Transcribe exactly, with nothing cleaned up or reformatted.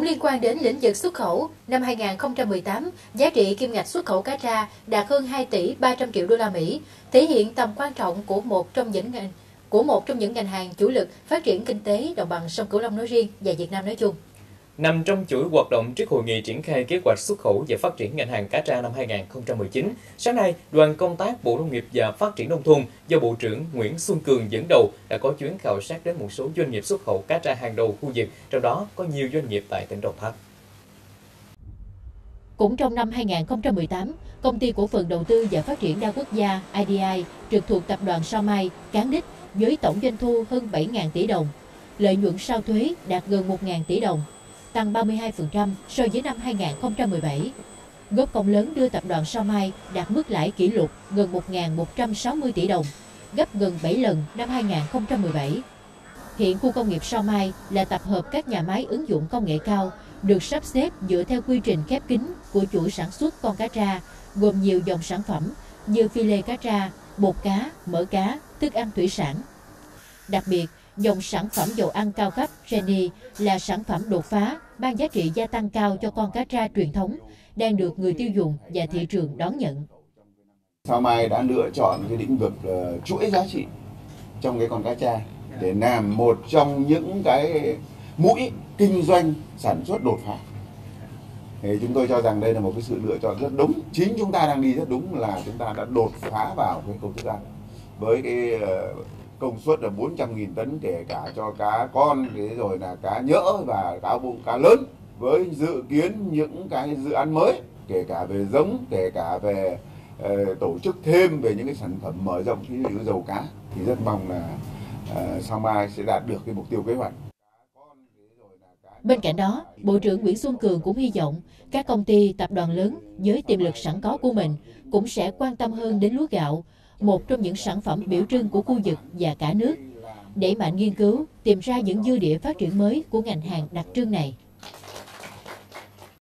Liên quan đến lĩnh vực xuất khẩu, năm hai nghìn không trăm mười tám, giá trị kim ngạch xuất khẩu cá tra đạt hơn hai tỷ ba trăm triệu đô la Mỹ, thể hiện tầm quan trọng của một trong những ngành của một trong những ngành hàng chủ lực phát triển kinh tế đồng bằng sông Cửu Long nói riêng và Việt Nam nói chung. Nằm trong chuỗi hoạt động trước hội nghị triển khai kế hoạch xuất khẩu và phát triển ngành hàng cá tra năm hai nghìn không trăm mười chín, sáng nay, đoàn công tác Bộ Nông nghiệp và Phát triển Nông thôn do Bộ trưởng Nguyễn Xuân Cường dẫn đầu đã có chuyến khảo sát đến một số doanh nghiệp xuất khẩu cá tra hàng đầu khu vực, trong đó có nhiều doanh nghiệp tại tỉnh Đồng Tháp. Cũng trong năm hai nghìn không trăm mười tám, Công ty Cổ phần Đầu tư và Phát triển Đa Quốc gia I D I trực thuộc Tập đoàn Sao Mai cán đích với tổng doanh thu hơn bảy nghìn tỷ đồng, lợi nhuận sau thuế đạt gần một nghìn tỷ đồng, tăng ba mươi hai phần trăm so với năm hai nghìn không trăm mười bảy. Góp công lớn đưa Tập đoàn Sao Mai đạt mức lãi kỷ lục gần một nghìn một trăm sáu mươi tỷ đồng, gấp gần bảy lần năm hai nghìn không trăm mười bảy. Hiện khu công nghiệp Sao Mai là tập hợp các nhà máy ứng dụng công nghệ cao, được sắp xếp dựa theo quy trình khép kín của chuỗi sản xuất con cá tra, gồm nhiều dòng sản phẩm như phi lê cá tra, bột cá, mỡ cá, thức ăn thủy sản. Đặc biệt, dòng sản phẩm dầu ăn cao cấp Jenny là sản phẩm đột phá, mang giá trị gia tăng cao cho con cá tra truyền thống, đang được người tiêu dùng và thị trường đón nhận. Sao Mai đã lựa chọn cái lĩnh vực uh, chuỗi giá trị trong cái con cá tra để làm một trong những cái mũi kinh doanh sản xuất đột phá. Thì chúng tôi cho rằng đây là một cái sự lựa chọn rất đúng. Chính chúng ta đang đi rất đúng là chúng ta đã đột phá vào cái công thức ăn với cái uh, công suất là bốn trăm nghìn tấn, kể cả cho cá con, thế rồi là cá nhỡ và cá bụng cá lớn, với dự kiến những cái dự án mới, kể cả về giống, kể cả về uh, tổ chức thêm về những cái sản phẩm mở rộng, ví dụ dầu cá, thì rất mong là uh, Sao Mai sẽ đạt được cái mục tiêu kế hoạch. Bên cạnh đó, Bộ trưởng Nguyễn Xuân Cường cũng hy vọng các công ty, tập đoàn lớn với tiềm lực sẵn có của mình cũng sẽ quan tâm hơn đến lúa gạo, một trong những sản phẩm biểu trưng của khu vực và cả nước, đẩy mạnh nghiên cứu, tìm ra những dư địa phát triển mới của ngành hàng đặc trưng này.